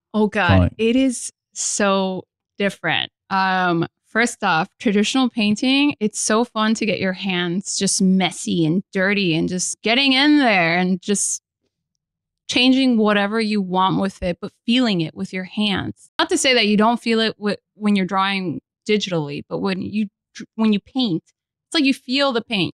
Oh God, drawing? it is so different. First off, traditional painting, it's so fun to get your hands just messy and dirty and just getting in there and just changing whatever you want with it, but feeling it with your hands. Not to say that you don't feel it when you're drawing digitally, but when you paint, it's like you feel the paint.